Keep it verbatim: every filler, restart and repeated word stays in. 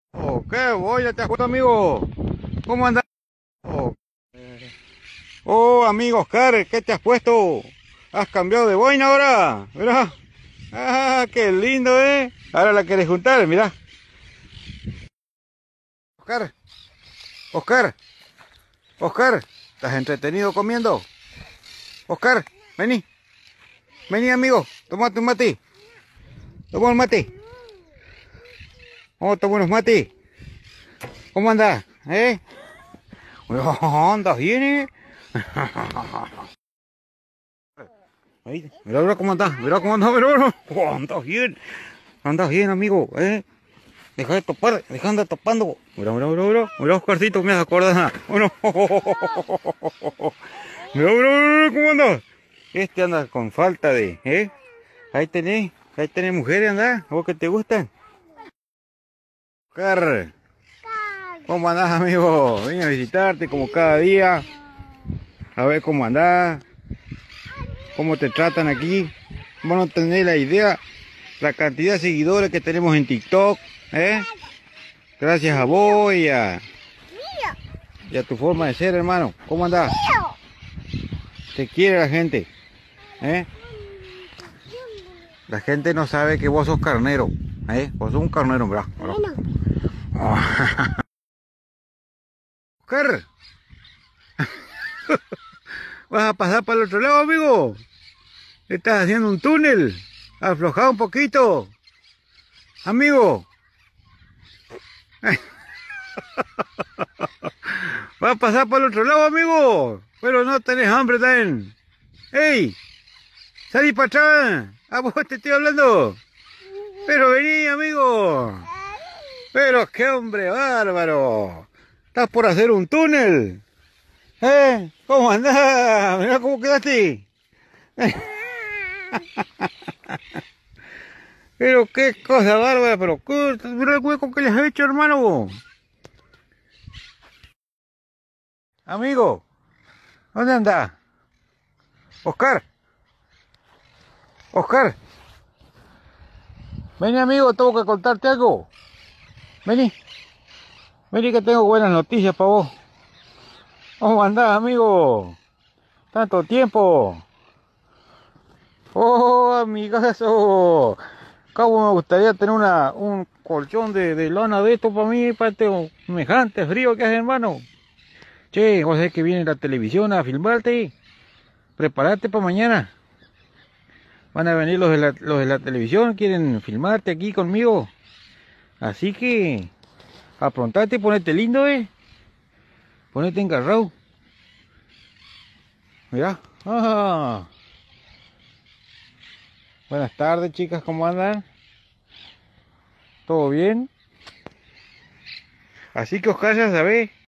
Oh, ¿qué voy? ¿Ya te has puesto, amigo? ¿Cómo andas? Oh, oh, amigo Oscar, ¿qué te has puesto? ¿Has cambiado de boina ahora? Mira. Ah, qué lindo, ¿eh? Ahora la quieres juntar, mira. Oscar, Oscar, Oscar, ¿estás entretenido comiendo? Oscar, vení, vení, amigo, tomate un mate. Toma un mate. Oh, toma unos mate. ¿Cómo andas? ¿Eh? Oh, ¿andas bien, eh? Ahí, mira, mira cómo andas, mira cómo andas, mira, mira. Oh, andas bien, andas bien, amigo, ¿eh? Deja de topar, deja de andar topando. Mira, mira, mira, mira, mira, Oscarcito, me has acordado. Bueno, mira, mira, mira, cómo andas. Este anda con falta de, ¿eh? Ahí tenés, ahí tenés mujeres, anda, vos que te gustan. Oscar, ¿cómo andás, amigo? Vine a visitarte como cada día, a ver cómo andás, cómo te tratan aquí. Vos no tenés la idea, la cantidad de seguidores que tenemos en TikTok, ¿eh? Gracias a vos y a, y a tu forma de ser, hermano. ¿Cómo andás? Te quiere la gente, ¿eh? La gente no sabe que vos sos carnero, ¿eh? Vos sos un carnero, ¿verdad? Oh. Oscar, ¿vas a pasar para el otro lado, amigo? Estás haciendo un túnel. Aflojá un poquito, amigo. ¿Vas a pasar para el otro lado, amigo? Pero no tenés hambre también. ¡Ey! ¡Salí para atrás! ¿A vos te estoy hablando? Pero vení, amigo. Pero qué hombre bárbaro. ¿Estás por hacer un túnel? ¿Eh? ¿Cómo andás? Mirá cómo quedaste. Pero qué cosa bárbara, pero qué, mira el hueco que le has hecho, hermano. Amigo, ¿dónde andás? Oscar, Oscar. Vení, amigo, tengo que contarte algo. Vení, vení que tengo buenas noticias para vos. ¿Cómo andás, amigo? Tanto tiempo. Oh, amigazo. Cómo me gustaría tener una, un colchón de, de lana de esto para mí, para este semejante frío que hace, hermano. Che, vos sabés que viene la televisión a filmarte. Prepárate para mañana. Van a venir los de, la, los de la televisión, quieren filmarte aquí conmigo. Así que, aprontate, ponete lindo, eh. Ponete engarrado. Mirá. Ah. Buenas tardes, chicas, ¿cómo andan? ¿Todo bien? Así que Oscar, ya sabés.